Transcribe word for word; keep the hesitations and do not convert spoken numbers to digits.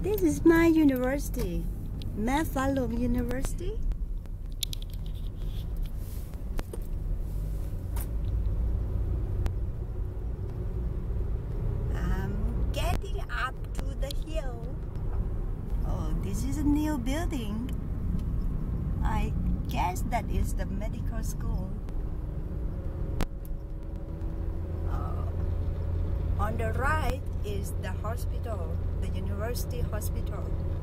This is my university, Mephalum University. I'm getting up to the hill. Oh, this is a new building. I guess that is the medical school. On the right is the hospital, the university hospital.